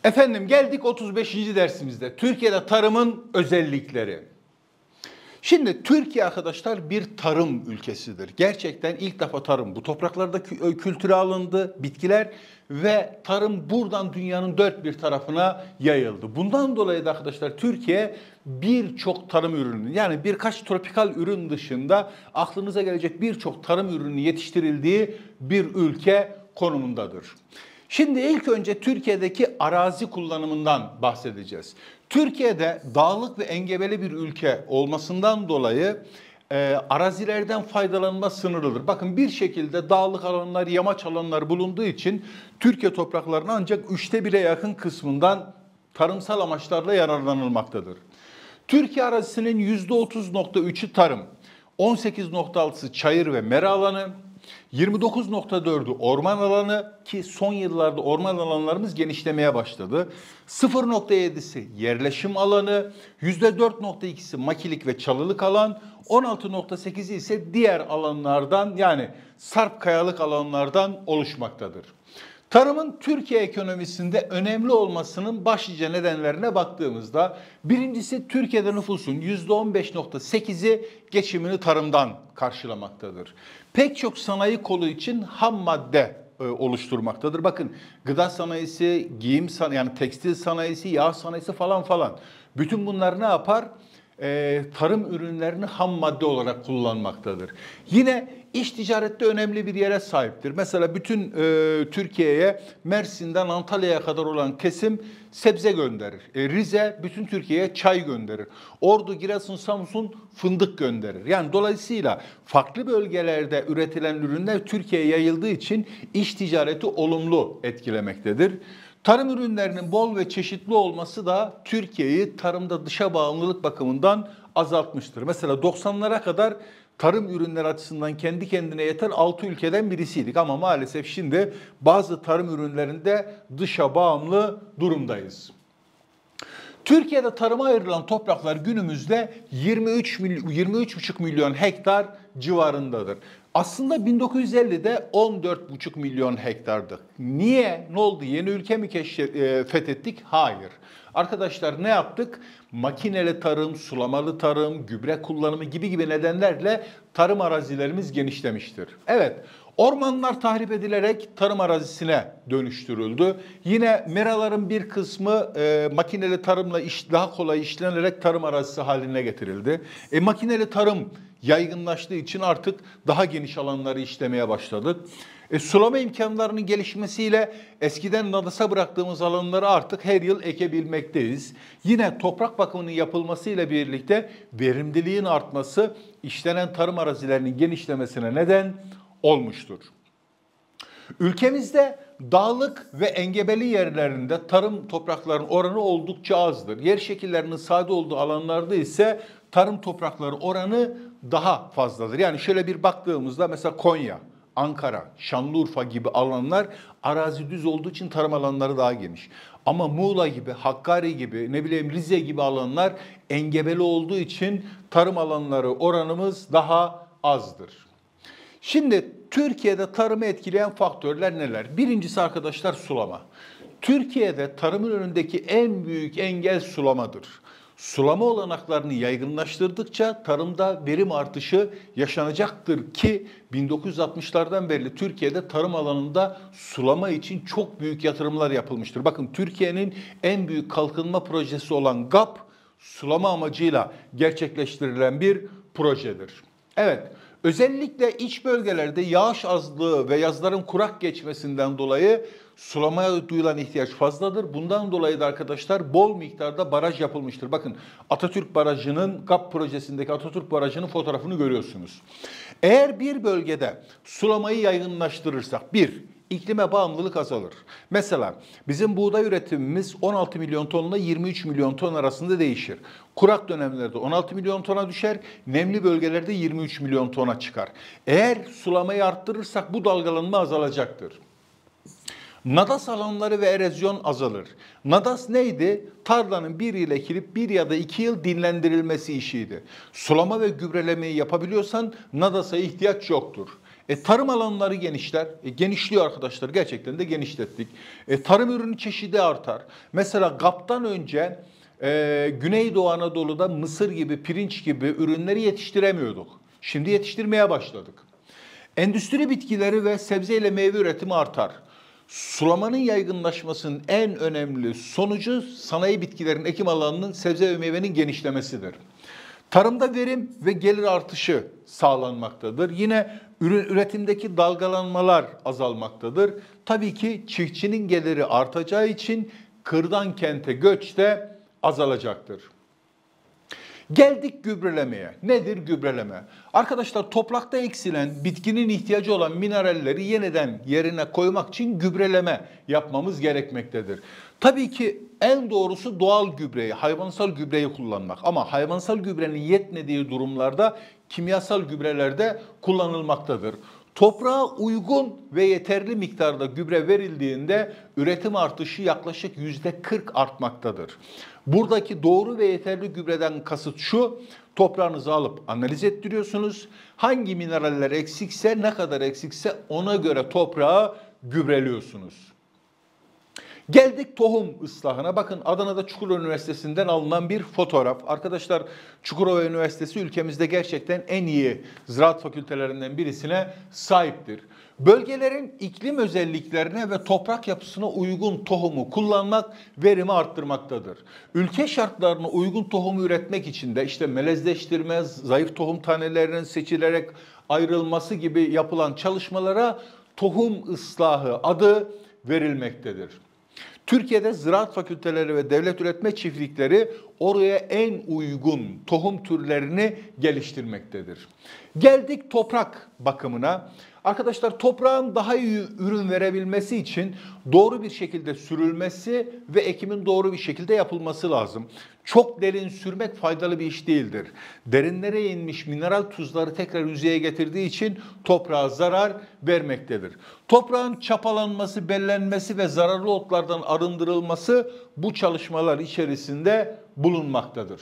Efendim geldik 35. dersimizde. Türkiye'de tarımın özellikleri. Şimdi Türkiye arkadaşlar bir tarım ülkesidir. Gerçekten ilk defa tarım bu topraklarda kültüre alındı, bitkiler ve tarım buradan dünyanın dört bir tarafına yayıldı. Bundan dolayı da arkadaşlar Türkiye birçok tarım ürünü yani birkaç tropikal ürün dışında aklınıza gelecek birçok tarım ürünü yetiştirildiği bir ülke konumundadır. Şimdi ilk önce Türkiye'deki arazi kullanımından bahsedeceğiz. Türkiye'de dağlık ve engebeli bir ülke olmasından dolayı arazilerden faydalanma sınırlıdır. Bakın bir şekilde dağlık alanlar, yamaç alanlar bulunduğu için Türkiye topraklarının ancak 1/3'e yakın kısmından tarımsal amaçlarla yararlanılmaktadır. Türkiye arazisinin %30,3'ü tarım, 18,6'sı çayır ve mera alanı, 29,4'ü orman alanı ki son yıllarda orman alanlarımız genişlemeye başladı. 0,7'si yerleşim alanı, %4,2'si makilik ve çalılık alan, 16,8'i ise diğer alanlardan yani sarp kayalık alanlardan oluşmaktadır. Tarımın Türkiye ekonomisinde önemli olmasının başlıca nedenlerine baktığımızda birincisi Türkiye'de nüfusun %15,8'i geçimini tarımdan karşılamaktadır. Pek çok sanayi kolu için ham madde oluşturmaktadır. Bakın gıda sanayisi, giyim sanayisi yani tekstil sanayisi, yağ sanayisi falan. Bütün bunlar ne yapar? Tarım ürünlerini ham madde olarak kullanmaktadır. Yine iş ticarette önemli bir yere sahiptir. Mesela bütün Türkiye'ye Mersin'den Antalya'ya kadar olan kesim sebze gönderir. Rize bütün Türkiye'ye çay gönderir. Ordu, Giresun, Samsun fındık gönderir. Yani dolayısıyla farklı bölgelerde üretilen ürünler Türkiye'ye yayıldığı için iş ticareti olumlu etkilemektedir. Tarım ürünlerinin bol ve çeşitli olması da Türkiye'yi tarımda dışa bağımlılık bakımından azaltmıştır. Mesela 90'lara kadar tarım ürünleri açısından kendi kendine yeten 6 ülkeden birisiydik ama maalesef şimdi bazı tarım ürünlerinde dışa bağımlı durumdayız. Türkiye'de tarıma ayrılan topraklar günümüzde 23,5 milyon hektar civarındadır. Aslında 1950'de 14,5 milyon hektardı. Niye? Ne oldu? Yeni ülke mi fethettik? Hayır. Arkadaşlar ne yaptık? Makineli tarım, sulamalı tarım, gübre kullanımı gibi nedenlerle tarım arazilerimiz genişlemiştir. Evet, ormanlar tahrip edilerek tarım arazisine dönüştürüldü. Yine meraların bir kısmı makineli tarımla daha kolay işlenerek tarım arazisi haline getirildi. Makineli tarım yaygınlaştığı için artık daha geniş alanları işlemeye başladık. Sulama imkanlarının gelişmesiyle eskiden nadasa bıraktığımız alanları artık her yıl ekebilmekteyiz. Yine toprak bakımının yapılmasıyla birlikte verimliliğin artması işlenen tarım arazilerinin genişlemesine neden olmuştur. Ülkemizde dağlık ve engebeli yerlerinde tarım topraklarının oranı oldukça azdır. Yer şekillerinin sade olduğu alanlarda ise tarım toprakları oranı daha fazladır. Yani şöyle bir baktığımızda mesela Konya, Ankara, Şanlıurfa gibi alanlar arazi düz olduğu için tarım alanları daha geniş. Ama Muğla gibi, Hakkari gibi, Rize gibi alanlar engebeli olduğu için tarım alanları oranımız daha azdır. Şimdi Türkiye'de tarımı etkileyen faktörler neler? Birincisi arkadaşlar sulama. Türkiye'de tarımın önündeki en büyük engel sulamadır. Sulama olanaklarını yaygınlaştırdıkça tarımda verim artışı yaşanacaktır ki 1960'lardan beri Türkiye'de tarım alanında sulama için çok büyük yatırımlar yapılmıştır. Bakın Türkiye'nin en büyük kalkınma projesi olan GAP sulama amacıyla gerçekleştirilen bir projedir. Evet. Özellikle iç bölgelerde yağış azlığı ve yazların kurak geçmesinden dolayı sulamaya duyulan ihtiyaç fazladır. Bundan dolayı da arkadaşlar bol miktarda baraj yapılmıştır. Bakın Atatürk Barajı'nın GAP projesindeki Atatürk Barajı'nın fotoğrafını görüyorsunuz. Eğer bir bölgede sulamayı yaygınlaştırırsak İklime bağımlılık azalır. Mesela bizim buğday üretimimiz 16 milyon tonla 23 milyon ton arasında değişir. Kurak dönemlerde 16 milyon tona düşer, nemli bölgelerde 23 milyon tona çıkar. Eğer sulamayı arttırırsak bu dalgalanma azalacaktır. Nadas alanları ve erozyon azalır. Nadas neydi? Tarlanın bir yıl ekilip 1 ya da 2 yıl dinlendirilmesi işiydi. Sulama ve gübrelemeyi yapabiliyorsan nadasa ihtiyaç yoktur. Tarım alanları genişler. Genişliyor arkadaşlar. Gerçekten de genişlettik. Tarım ürünü çeşidi artar. Mesela GAP'tan önce Güneydoğu Anadolu'da mısır gibi, pirinç gibi ürünleri yetiştiremiyorduk. Şimdi yetiştirmeye başladık. Endüstri bitkileri ve sebze ile meyve üretimi artar. Sulamanın yaygınlaşmasının en önemli sonucu sanayi bitkilerin ekim alanının sebze ve meyvenin genişlemesidir. Tarımda verim ve gelir artışı sağlanmaktadır. Yine üretimdeki dalgalanmalar azalmaktadır. Tabii ki çiftçinin geliri artacağı için kırdan kente göç de azalacaktır. Geldik gübrelemeye. Nedir gübreleme? Arkadaşlar toprakta eksilen, bitkinin ihtiyacı olan mineralleri yeniden yerine koymak için gübreleme yapmamız gerekmektedir. Tabii ki en doğrusu doğal gübreyi, hayvansal gübreyi kullanmak. Ama hayvansal gübrenin yetmediği durumlarda kimyasal gübreler de kullanılmaktadır. Toprağa uygun ve yeterli miktarda gübre verildiğinde üretim artışı yaklaşık %40 artmaktadır. Buradaki doğru ve yeterli gübreden kasıt şu: toprağınızı alıp analiz ettiriyorsunuz. Hangi mineraller eksikse, ne kadar eksikse ona göre toprağı gübreliyorsunuz. Geldik tohum ıslahına. Bakın Adana'da Çukurova Üniversitesi'nden alınan bir fotoğraf. Arkadaşlar Çukurova Üniversitesi ülkemizde gerçekten en iyi ziraat fakültelerinden birisine sahiptir. Bölgelerin iklim özelliklerine ve toprak yapısına uygun tohumu kullanmak verimi arttırmaktadır. Ülke şartlarına uygun tohumu üretmek için de işte melezleştirme, zayıf tohum tanelerinin seçilerek ayrılması gibi yapılan çalışmalara tohum ıslahı adı verilmektedir. Türkiye'de ziraat fakülteleri ve devlet üretme çiftlikleri oraya en uygun tohum türlerini geliştirmektedir. Geldik toprak bakımına. Arkadaşlar toprağın daha iyi ürün verebilmesi için doğru bir şekilde sürülmesi ve ekimin doğru bir şekilde yapılması lazım. Çok derin sürmek faydalı bir iş değildir. Derinlere inmiş mineral tuzları tekrar yüzeye getirdiği için toprağa zarar vermektedir. Toprağın çapalanması, bellenmesi ve zararlı otlardan arındırılması bu çalışmalar içerisinde bulunmaktadır.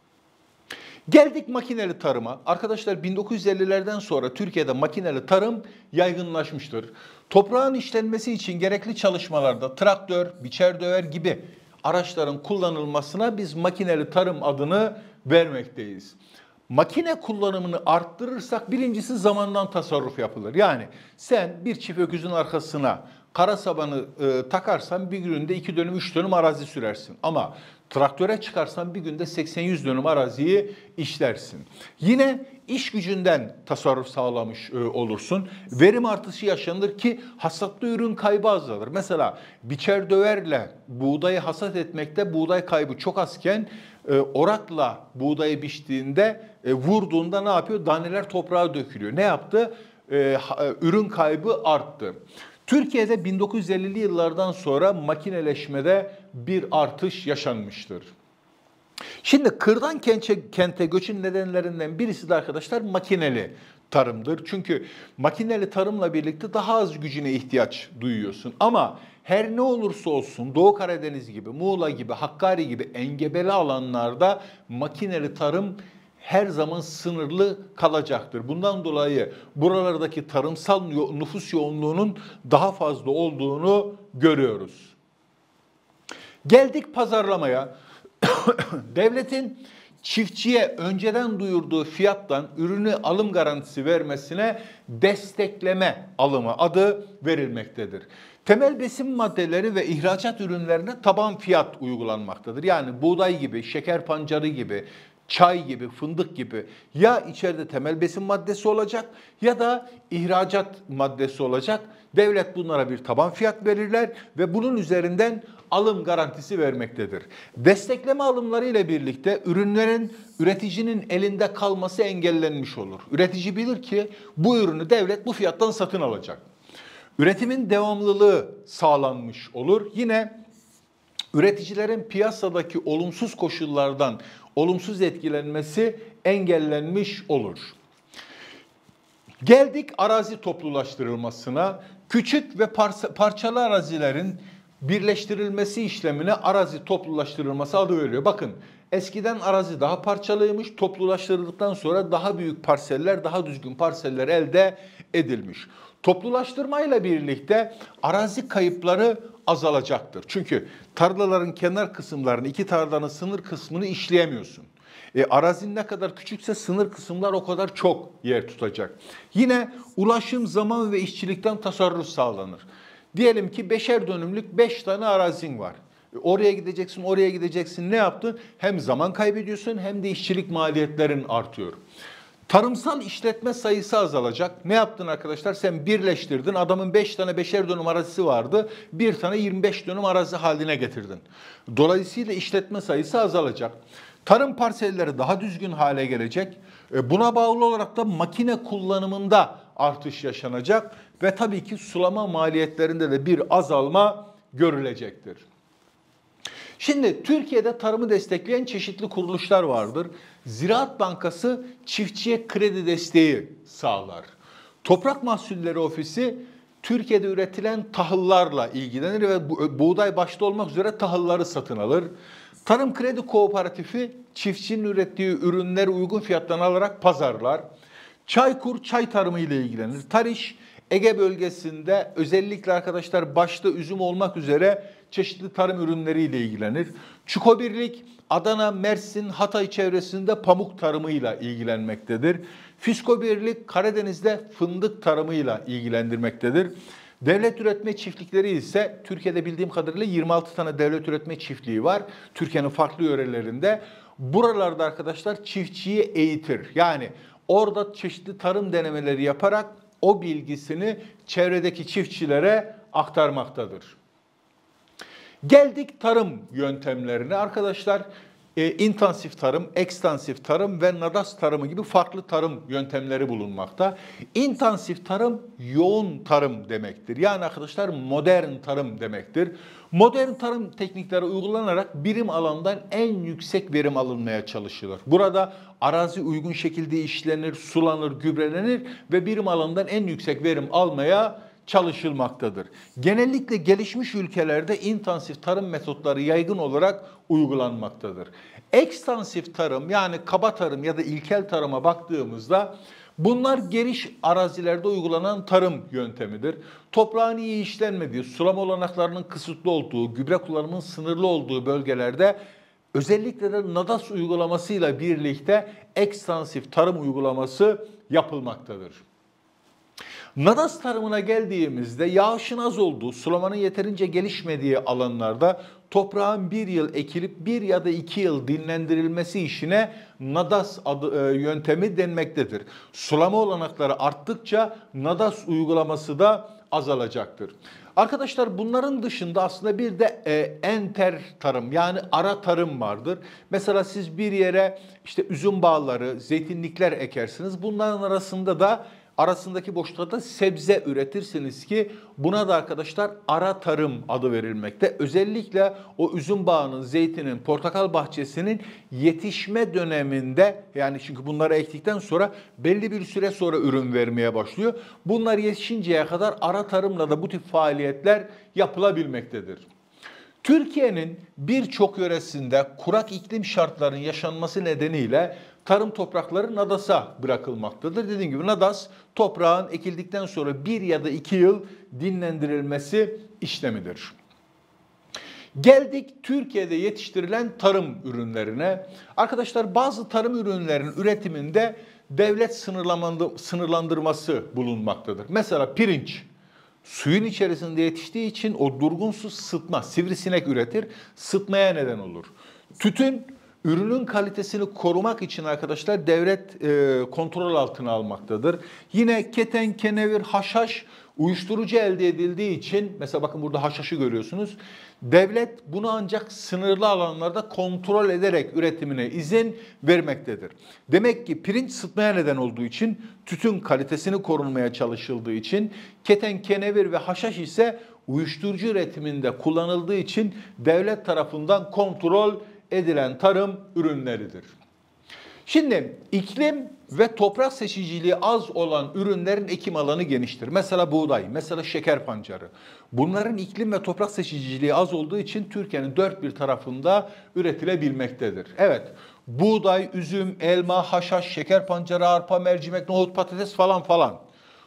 Geldik makineli tarıma. Arkadaşlar 1950'lerden sonra Türkiye'de makineli tarım yaygınlaşmıştır. Toprağın işlenmesi için gerekli çalışmalarda traktör, biçer döver gibi araçların kullanılmasına biz makineli tarım adını vermekteyiz. Makine kullanımını arttırırsak birincisi zamandan tasarruf yapılır. Yani sen bir çift öküzün arkasına kara sabanı takarsan bir günde 2 dönüm 3 dönüm arazi sürersin. Ama traktöre çıkarsan bir günde 80-100 dönüm araziyi işlersin. Yine iş gücünden tasarruf sağlamış olursun. Verim artışı yaşanır ki hasatlı ürün kaybı azalır. Mesela biçer döverle buğdayı hasat etmekte buğday kaybı çok azken orakla buğdayı biçtiğinde vurduğunda ne yapıyor? Daneler toprağa dökülüyor. Ne yaptı? Ürün kaybı arttı. Türkiye'de 1950'li yıllardan sonra makineleşmede bir artış yaşanmıştır. Şimdi kırdan kente göçün nedenlerinden birisi de arkadaşlar makineli tarımdır. Çünkü makineli tarımla birlikte daha az gücüne ihtiyaç duyuyorsun. Ama her ne olursa olsun Doğu Karadeniz gibi, Muğla gibi, Hakkari gibi engebeli alanlarda makineli tarım her zaman sınırlı kalacaktır. Bundan dolayı buralardaki tarımsal nüfus yoğunluğunun daha fazla olduğunu görüyoruz. Geldik pazarlamaya. Devletin çiftçiye önceden duyurduğu fiyattan ürünü alım garantisi vermesine destekleme alımı adı verilmektedir. Temel besin maddeleri ve ihracat ürünlerine taban fiyat uygulanmaktadır. Yani buğday gibi, şeker pancarı gibi, çay gibi, fındık gibi ya içeride temel besin maddesi olacak ya da ihracat maddesi olacak. Devlet bunlara bir taban fiyat verirler ve bunun üzerinden alım garantisi vermektedir. Destekleme alımları ile birlikte ürünlerin üreticinin elinde kalması engellenmiş olur. Üretici bilir ki bu ürünü devlet bu fiyattan satın alacak. Üretimin devamlılığı sağlanmış olur. Yine üreticilerin piyasadaki olumsuz koşullardan olumsuz etkilenmesi engellenmiş olur. Geldik arazi toplulaştırılmasına. Küçük ve parçalı arazilerin birleştirilmesi işlemine arazi toplulaştırılması adı veriliyor. Bakın eskiden arazi daha parçalıymış, toplulaştırıldıktan sonra daha büyük parseller, daha düzgün parseller elde edilmiş. Toplulaştırmayla birlikte arazi kayıpları azalacaktır. Çünkü tarlaların kenar kısımlarını, iki tarlanın sınır kısmını işleyemiyorsun. Arazin ne kadar küçükse sınır kısımlar o kadar çok yer tutacak. Yine ulaşım, zaman ve işçilikten tasarruf sağlanır. Diyelim ki 5'er dönümlük 5 tane arazin var. Oraya gideceksin, oraya gideceksin. Ne yaptın? Hem zaman kaybediyorsun hem de işçilik maliyetlerin artıyor. Tarımsal işletme sayısı azalacak. Ne yaptın arkadaşlar? Sen birleştirdin. Adamın 5 tane 5'er dönüm arazisi vardı. Bir tane 25 dönüm arazi haline getirdin. Dolayısıyla işletme sayısı azalacak. Tarım parselleri daha düzgün hale gelecek. Buna bağlı olarak da makine kullanımında artış yaşanacak. Ve tabii ki sulama maliyetlerinde de bir azalma görülecektir. Şimdi Türkiye'de tarımı destekleyen çeşitli kuruluşlar vardır. Ziraat Bankası çiftçiye kredi desteği sağlar. Toprak Mahsulleri Ofisi Türkiye'de üretilen tahıllarla ilgilenir ve buğday başta olmak üzere tahılları satın alır. Tarım Kredi Kooperatifi çiftçinin ürettiği ürünleri uygun fiyattan alarak pazarlar. Çaykur çay tarımı ile ilgilenir. Tariş Ege bölgesinde özellikle arkadaşlar başta üzüm olmak üzere çeşitli tarım ürünleriyle ilgilenir. Çukobirlik Adana, Mersin, Hatay çevresinde pamuk tarımıyla ilgilenmektedir. Fiskobirlik Karadeniz'de fındık tarımıyla ilgilendirmektedir. Devlet üretme çiftlikleri ise Türkiye'de bildiğim kadarıyla 26 tane devlet üretme çiftliği var. Türkiye'nin farklı yörelerinde. Buralarda arkadaşlar çiftçiyi eğitir. Yani orada çeşitli tarım denemeleri yaparak o bilgisini çevredeki çiftçilere aktarmaktadır. Geldik tarım yöntemlerine arkadaşlar. İntensif tarım, ekstansif tarım ve nadas tarımı gibi farklı tarım yöntemleri bulunmakta. İntensif tarım yoğun tarım demektir. Yani arkadaşlar modern tarım demektir. Modern tarım teknikleri uygulanarak birim alandan en yüksek verim alınmaya çalışılır. Burada arazi uygun şekilde işlenir, sulanır, gübrelenir ve birim alandan en yüksek verim almaya çalışılmaktadır. Genellikle gelişmiş ülkelerde intensif tarım metotları yaygın olarak uygulanmaktadır. Ekstansif tarım yani kaba tarım ya da ilkel tarıma baktığımızda bunlar geniş arazilerde uygulanan tarım yöntemidir. Toprağın iyi işlenmediği, sulama olanaklarının kısıtlı olduğu, gübre kullanımının sınırlı olduğu bölgelerde özellikle de nadas uygulamasıyla birlikte ekstansif tarım uygulaması yapılmaktadır. Nadas tarımına geldiğimizde yağışın az olduğu, sulamanın yeterince gelişmediği alanlarda toprağın bir yıl ekilip 1 ya da 2 yıl dinlendirilmesi işine nadas yöntemi denmektedir. Sulama olanakları arttıkça nadas uygulaması da azalacaktır. Arkadaşlar bunların dışında aslında bir de enter tarım yani ara tarım vardır. Mesela siz bir yere işte üzüm bağları, zeytinlikler ekersiniz. Bunların arasındaki boşlukta sebze üretirsiniz ki buna da arkadaşlar ara tarım adı verilmekte. Özellikle o üzüm bağının, zeytinin, portakal bahçesinin yetişme döneminde yani çünkü bunları ektikten sonra belli bir süre sonra ürün vermeye başlıyor. Bunlar yetişinceye kadar ara tarımla da bu tip faaliyetler yapılabilmektedir. Türkiye'nin birçok yöresinde kurak iklim şartlarının yaşanması nedeniyle tarım toprakları nadasa bırakılmaktadır. Dediğim gibi nadas toprağın ekildikten sonra 1 ya da 2 yıl dinlendirilmesi işlemidir. Geldik Türkiye'de yetiştirilen tarım ürünlerine. Arkadaşlar bazı tarım ürünlerinin üretiminde devlet sınırlandırması bulunmaktadır. Mesela pirinç. Suyun içerisinde yetiştiği için o durgun su sıtma, sivrisinek üretir, sıtmaya neden olur. Tütün, ürünün kalitesini korumak için arkadaşlar devlet kontrol altına almaktadır. Yine keten, kenevir, haşhaş uyuşturucu elde edildiği için, mesela bakın burada haşhaşı görüyorsunuz. Devlet bunu ancak sınırlı alanlarda kontrol ederek üretimine izin vermektedir. Demek ki pirinç sıtmaya neden olduğu için, tütün kalitesini korunmaya çalışıldığı için, keten, kenevir ve haşhaş ise uyuşturucu üretiminde kullanıldığı için devlet tarafından kontrol edilen tarım ürünleridir. Şimdi iklim ve toprak seçiciliği az olan ürünlerin ekim alanı geniştir. Mesela buğday, mesela şeker pancarı. Bunların iklim ve toprak seçiciliği az olduğu için Türkiye'nin dört bir tarafında üretilebilmektedir. Evet, buğday, üzüm, elma, haşhaş, şeker pancarı, arpa, mercimek, nohut, patates falan.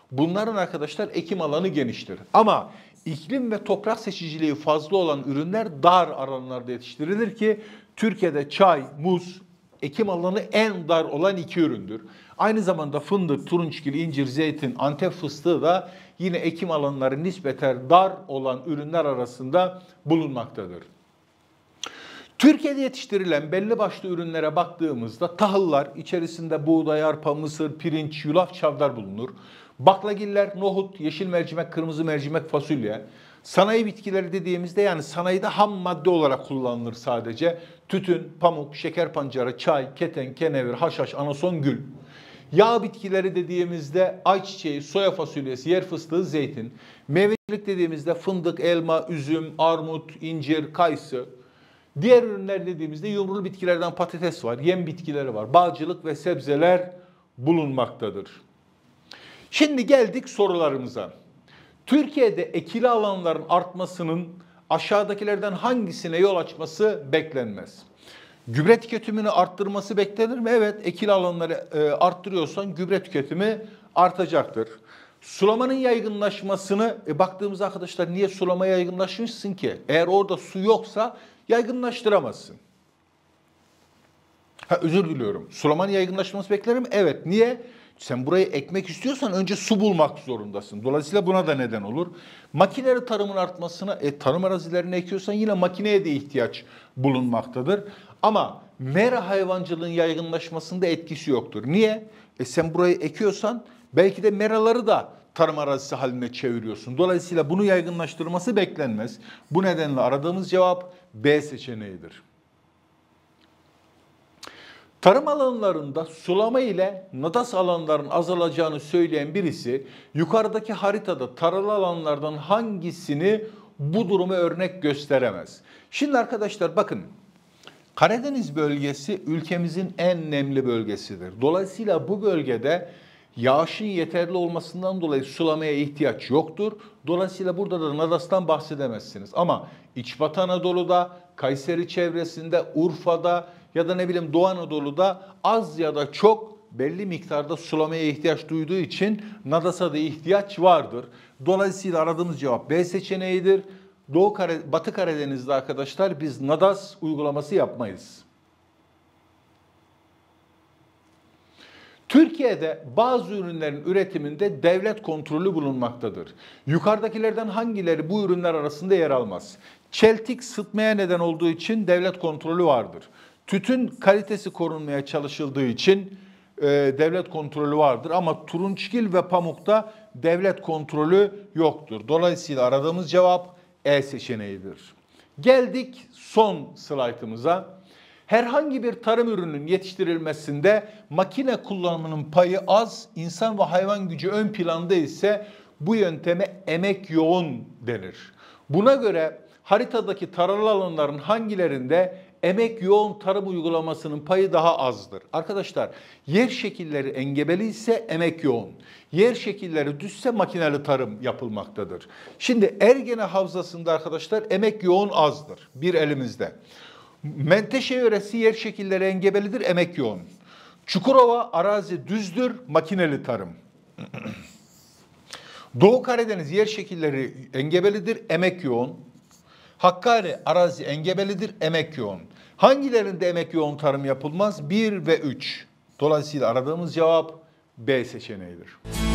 Bunların arkadaşlar ekim alanı geniştir. Ama iklim ve toprak seçiciliği fazla olan ürünler dar alanlarda yetiştirilir ki Türkiye'de çay, muz ekim alanı en dar olan iki üründür. Aynı zamanda fındık, turunçgil, incir, zeytin, Antep fıstığı da yine ekim alanları nispeten dar olan ürünler arasında bulunmaktadır. Türkiye'de yetiştirilen belli başlı ürünlere baktığımızda tahıllar, içerisinde buğday, arpa, mısır, pirinç, yulaf, çavdar bulunur. Baklagiller, nohut, yeşil mercimek, kırmızı mercimek, fasulye. Sanayi bitkileri dediğimizde yani sanayide ham madde olarak kullanılır sadece. Tütün, pamuk, şeker pancarı, çay, keten, kenevir, haşhaş, anason, gül. Yağ bitkileri dediğimizde ayçiçeği, soya fasulyesi, yer fıstığı, zeytin. Meyvecilik dediğimizde fındık, elma, üzüm, armut, incir, kayısı. Diğer ürünler dediğimizde yumrulu bitkilerden patates var, yem bitkileri var, bağcılık ve sebzeler bulunmaktadır. Şimdi geldik sorularımıza. Türkiye'de ekili alanların artmasının aşağıdakilerden hangisine yol açması beklenmez? Gübre tüketimini arttırması beklenir mi? Evet, ekili alanları arttırıyorsan gübre tüketimi artacaktır. Sulamanın yaygınlaşmasını baktığımızda arkadaşlar niye sulama yaygınlaşmışsın ki? Eğer orada su yoksa yaygınlaştıramazsın. Özür diliyorum. Sulamanın yaygınlaşması beklerim. Evet. Niye? Sen burayı ekmek istiyorsan önce su bulmak zorundasın. Dolayısıyla buna da neden olur. Makineli tarımın artmasına, tarım arazilerini ekiyorsan yine makineye de ihtiyaç bulunmaktadır. Ama mera hayvancılığın yaygınlaşmasında etkisi yoktur. Niye? Sen burayı ekiyorsan belki de meraları da tarım arazisi haline çeviriyorsun. Dolayısıyla bunu yaygınlaştırması beklenmez. Bu nedenle aradığımız cevap B seçeneğidir. Tarım alanlarında sulama ile nadas alanların azalacağını söyleyen birisi yukarıdaki haritada taralı alanlardan hangisini bu duruma örnek gösteremez? Şimdi arkadaşlar bakın, Karadeniz bölgesi ülkemizin en nemli bölgesidir. Dolayısıyla bu bölgede yağışın yeterli olmasından dolayı sulamaya ihtiyaç yoktur. Dolayısıyla burada da nadastan bahsedemezsiniz. Ama İç Batı Anadolu'da, Kayseri çevresinde, Urfa'da ya da ne bileyim Doğu Anadolu'da az ya da çok belli miktarda sulamaya ihtiyaç duyduğu için nadasa da ihtiyaç vardır. Dolayısıyla aradığımız cevap B seçeneğidir. Batı Karadeniz'de arkadaşlar biz nadas uygulaması yapmayız. Türkiye'de bazı ürünlerin üretiminde devlet kontrolü bulunmaktadır. Yukarıdakilerden hangileri bu ürünler arasında yer almaz? Çeltik sıtmaya neden olduğu için devlet kontrolü vardır. Tütün kalitesi korunmaya çalışıldığı için devlet kontrolü vardır. Ama turunçgil ve pamukta devlet kontrolü yoktur. Dolayısıyla aradığımız cevap E seçeneğidir. Geldik son slaytımıza. Herhangi bir tarım ürününün yetiştirilmesinde makine kullanımının payı az, insan ve hayvan gücü ön planda ise bu yönteme emek yoğun denir. Buna göre haritadaki taralı alanların hangilerinde emek yoğun tarım uygulamasının payı daha azdır? Arkadaşlar yer şekilleri engebeli ise emek yoğun. Yer şekilleri düzse makineli tarım yapılmaktadır. Şimdi Ergene Havzası'nda arkadaşlar emek yoğun azdır bir elimizde. Menteşe yöresi yer şekilleri engebelidir, emek yoğun. Çukurova arazi düzdür, makineli tarım. Doğu Karadeniz yer şekilleri engebelidir, emek yoğun. Hakkari arazi engebelidir, emek yoğun. Hangilerinde emek yoğun tarım yapılmaz? 1 ve 3. Dolayısıyla aradığımız cevap B seçeneğidir.